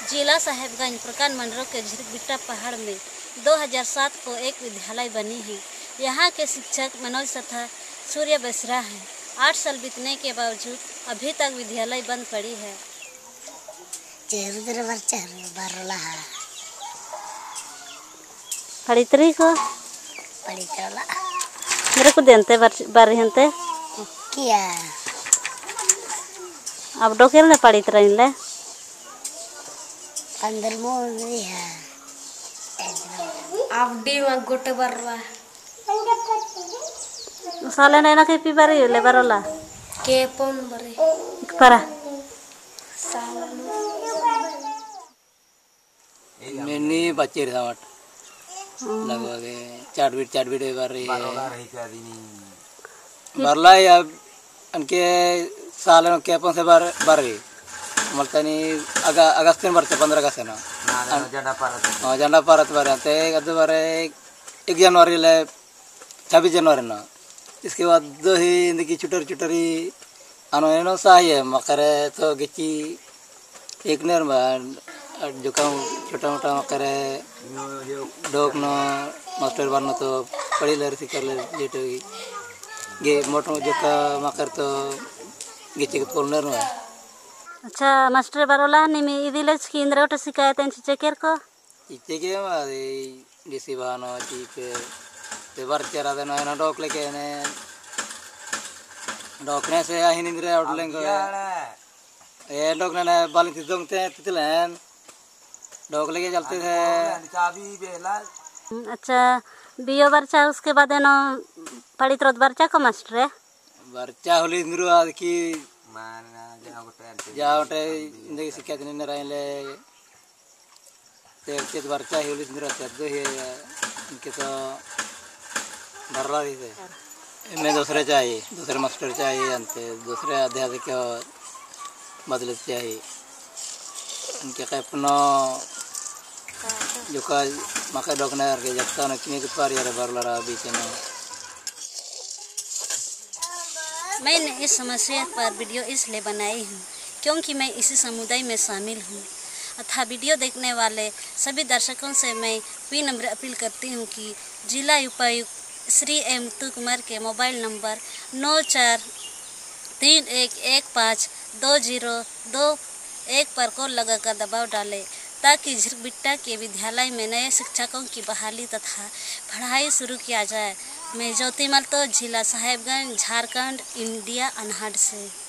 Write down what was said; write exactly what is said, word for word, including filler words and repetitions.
जिला साहेबगंज प्रखंड मंडरो के झिरबिट्टा पहाड़ में दो हज़ार सात को एक विद्यालय बनी है। यहाँ के शिक्षक मनोज तथा सूर्य बेसरा है। आठ साल बीतने के बावजूद अभी तक विद्यालय बंद पड़ी है। पढ़ित्री को पढ़ितला मेरे को देनते बारी हंते किया अब डोकेल ने पढ़ित रहिले अंदर मोरी है अब डी में गोटे बरवा साले ने ना के पी बारी ले बारोला के पन बरे परा मैंने बच्चे रहा लगभग चार बीट चार बीट बार रही है बरला या उनके साल में के पन से बार बार रही मलतनी अगा अगस्त में बरते पंद्रह अगस्त ना हाँ झंडा पारत बारे ते अदे बारे एक जनवरी ले छब्बीस जनवरी ना इसके बाद दो ही इनकी चुटर चुटरी अनो सही है मकरे तो गिची एक नेर में जो काम छोटा मोटा मकरे डोक नो मास्टर बार तो पढ़ी ले रही कर ले जेटो गे मोटो जो का मकर तो गिची के पोल नेर में अच्छा मास्टर बारोला निमी इदिले केंद्र उठ शिकायत हैं चेकर को इतने के मारे जिसी बहानो चीपे ते बार चरा देना है ना डॉक लेके ने डॉकने से आही निंद्रे उठ लेंगे ये डॉक ने बाली तिजोंगते तितलेन डॉक लेके चलते थे चाबी बेला अच्छा बियो बरचा उसके बाद है ना पढ़ी तो बरचा को मास्टर है बरचा होली निरु आज की जाओटे इंदे शिकायत नहीं रहे ले ते ते बरचा होली निरु चद्दो है इनके तो बरला रही थे मैं दूसरे चाहिए दूसरे मास्टर चाहिए अंते दूसरे अध्यापक बदले चाहिए इनके अपना जो का मका डॉक्टर के जगता न किने कुछ पार यार बरला रहा बीच में मैंने इस समस्या पर वीडियो इसलिए बनाई हूँ क्योंकि मैं इसी समुदाय में शामिल हूँ अतः वीडियो देखने वाले सभी दर्शकों से मैं विनम्र अपील करती हूँ कि जिला उपायुक्त श्री एम मुत्थुकुमार के मोबाइल नंबर नौ चार तीन एक एक पाँच दो जीरो दो एक पर कॉल लगाकर दबाव डालें ताकि झिरबिट्टा के विद्यालय में नए शिक्षकों की बहाली तथा पढ़ाई शुरू किया जाए। मैं ज्योति माल्तो, जिला साहेबगंज, झारखंड, इंडिया अनहर्ड से।